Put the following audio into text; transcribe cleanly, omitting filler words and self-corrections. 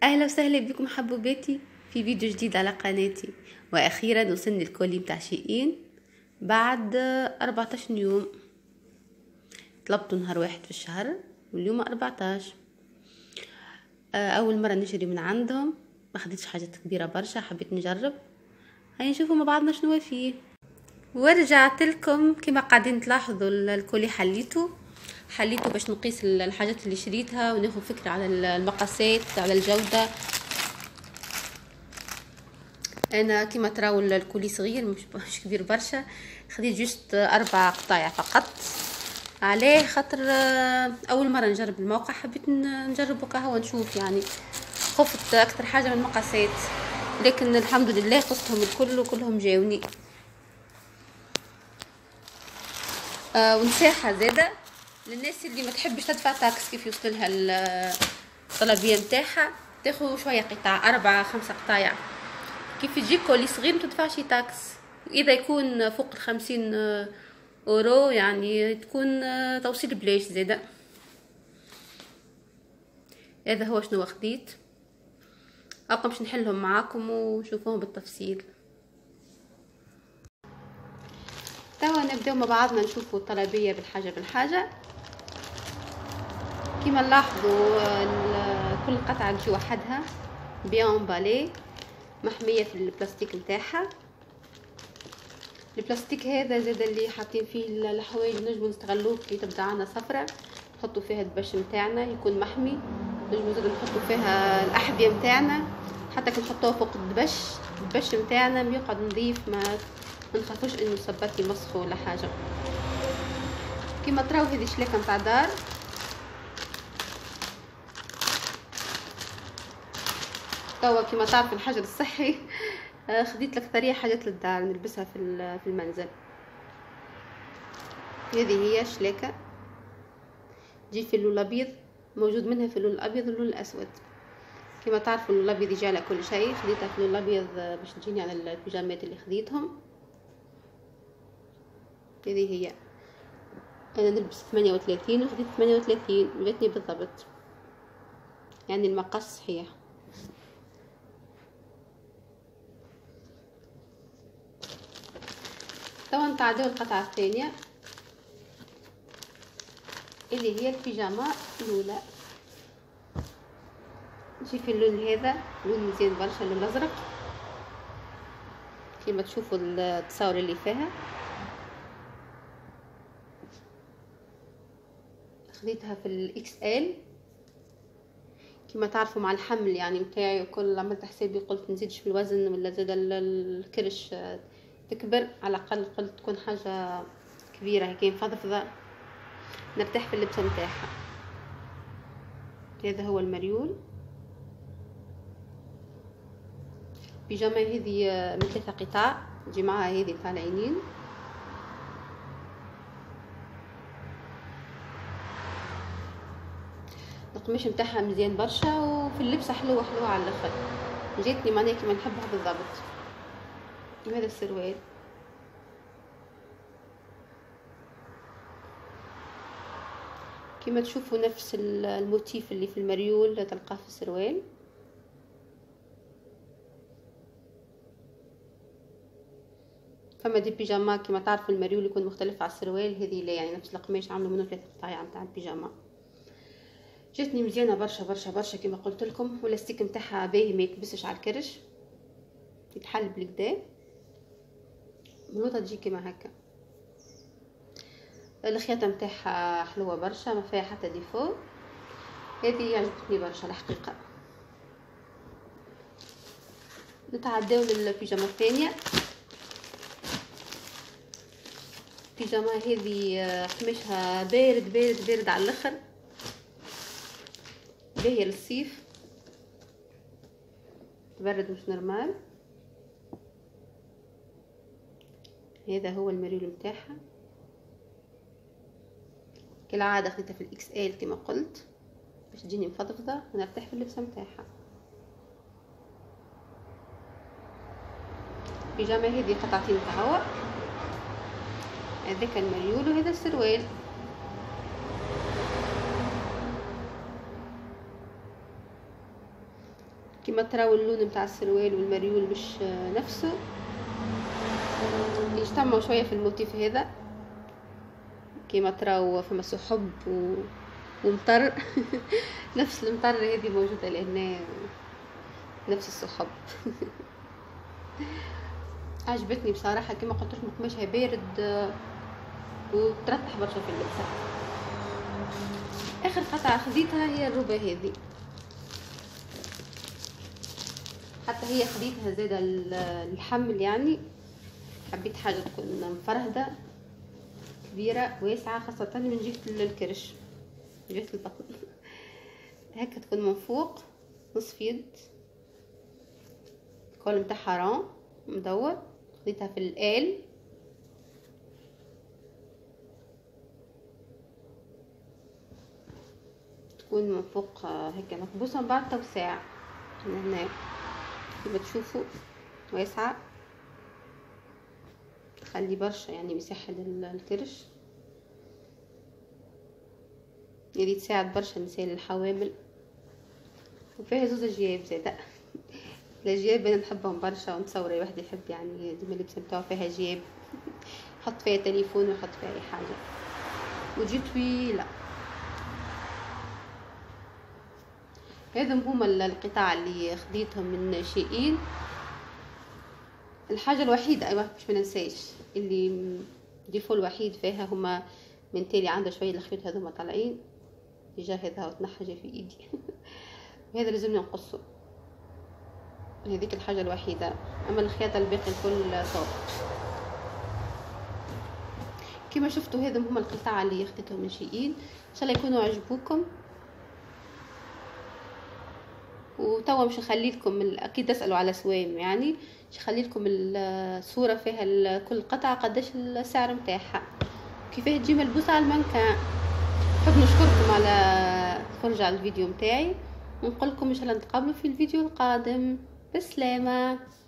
اهلا وسهلا بكم حبوباتي في فيديو جديد على قناتي. واخيرا وصلني الكولي متاع شيئين بعد 14 يوم. طلبته نهار واحد في الشهر واليوم 14. اول مره نشتري من عندهم، ما خديتش حاجات كبيره برشا، حبيت نجرب. هيا نشوفوا مع بعضنا شنو فيه. ورجعت لكم كما قاعدين تلاحظوا الكولي حليته باش نقيس الحاجات اللي شريتها وناخذ فكره على المقاسات، على الجوده. انا كما تراو الكولي صغير مش كبير برشا، خديت جوست 4 قطايع فقط. عليه خاطر اول مره نجرب الموقع، حبيت نجربه كهو نشوف، يعني خفت اكثر حاجه من المقاسات، لكن الحمد لله قصتهم الكل وكلهم جاوني. ونصيحه زاده للناس اللي ما تحبش تدفع تاكس كيف يوصلها الطلبيه نتاعها، تاخذ شويه قطع 4-5 قطايع. كيف تجيك كولي صغير متدفعش تاكس، اذا يكون فوق 50 اورو يعني تكون توصيل بلاش زاده. هذا هو شنو خديت، ابقى باش نحلهم معاكم ونشوفوهم بالتفصيل. توا نبداو مع بعضنا نشوفوا الطلبيه بالحاجه. كما نلاحظوا كل قطعه تجي وحدها بيان بالي، محميه في البلاستيك نتاعها. البلاستيك هذا زاد اللي حاطين فيه الحوايج نجمو نستغلوه كي تبدا عنا سفره، نحطوا فيها الدبش نتاعنا يكون محمي. نجمو زاد نحطوا فيها الاحذيه نتاعنا، حتى كي نحطوها فوق الدبش نتاعنا يقعد نظيف، ما نخافوش انه الصبات يمسخوا ولا حاجه. كيما تراو هذه شلاكه نتاع دار، توا كيما تعرف الحجر الصحي خديت لك ثريه حاجات للدار نلبسها في المنزل. هذه هي شلاكه تجي في اللون الابيض، موجود منها في اللون الابيض واللون الاسود. كما تعرفوا اللون الابيض يجي على كل شيء، خديتها في اللون الابيض باش تجيني على البيجامات اللي خديتهم. هذه هي، انا نلبس 38 وخديت 38 جاتني بالضبط، يعني المقاس صحيح. توا نتعداو القطعه الثانيه. اللي هي البيجاما الاولى، تجي في اللون هذا، لون مزيان برشا، اللون الازرق كيما تشوفوا التصاور اللي فيها. خديتها في الاكس ال، كيما تعرفوا مع الحمل يعني متاعي وكل عملت حسابي، قلت نزيدش في الوزن ولا زاد الكرش تكبر، على الاقل قلت تكون حاجه كبيره هيك فضفضه نرتاح في اللبسه نتاعها. هذا هو المريول. بيجاما هذه من 3 قطع، تجي معها هذه تاع العينين. القماش نتاعها مزيان برشا، وفي اللبسه حلوه على الاخر، جاتني معناها كيما نحبها بالضبط. وهذا السروال كما تشوفوا نفس الموتيف اللي في المريول تلقاه في السروال. فما دي بيجاما كما تعرفوا المريول يكون مختلف على السروال، هذه لا، يعني نفس القماش عملوا منه 3 قطايع نتاع البيجاما. جاتني مزيانه برشا كما قلت لكم، والاستيك نتاعها باهي، ما يتلبسش على الكرش، يتحل بالكدا، بلوطه تجي كما هكا. الخياطه نتاعها حلوه برشا، ما فيها حتى ديفو. هذه عجبتني برشا الحقيقه. نتعداو للبيجاما الثانيه. البيجاما هذه قماشها بارد على الاخر، باهيه للصيف، تبرد مش نورمال. هذا هو المريول نتاعها، كالعاده خديتها في الاكس ال كما قلت باش تجيني مفضفضه ونرتاح في اللبسه نتاعها. بيجاما هذه قطعتين تاع هذاك المريول وهذا السروال. كما تراو اللون متاع السروال والمريول مش نفسه، يجتمعوا شويه في الموتيف هذا. كما تراو فما سحب ومطر نفس المطر هذه موجوده لهنا، نفس السحب عجبتني بصراحه. كما قلت لكم قماشها بارد وترتح برشا في اللبسه. اخر قطعه خذيتها هي الروبه هذه، حتى هي خذيتها زاده الحمل، يعني حبيت حاجه تكون مفرهده كبيره واسعه، خاصه من جهه الكرش، جهه البطن هكا تكون من فوق نصف يد، الكول متاعها رون مدور. خذيتها في الآل، تكون من فوق هكا مكبوسه، من بعد توسع من هنا كما تشوفوا واسعه، تخلي برشا يعني مساحه للكرش، اللي تساعد برشا النساء الحوامل. وفيها زوز جياب زاده الجياب انا نحبهم برشا، ونتصور اي واحد يحب يعني ديما اللبسه نتاعو فيها جياب، حط فيها تليفون ويحط فيها اي حاجه، وتجي طويله. هذم هما القطع اللي خديتهم من شيئين. الحاجه الوحيده ايوه باش ما ننساش، اللي ديفو الوحيد فيها هما من تالي عنده شويه الخيوط هذوما طالعين، جا هذا وتنحى جا في ايدي وهذا لازم نقصه، هذيك الحاجه الوحيده. اما الخياطه الباقي الكل صوب. كما شفتوا هذم هما القطع اللي خديتهم من شيئين، ان شاء الله يكونوا عجبوكم. وتوا مش نخلي لكم اكيد تسالوا على سوام، يعني مش نخلي لكم الصوره فيها كل قطعه قداش السعر نتاعها، كيفاه تجي ملبوسه على المنكان. نحب نشكركم على الفرجه على الفيديو نتاعي، ونقول لكم ان شاء الله نتقابلوا في الفيديو القادم. بسلامه.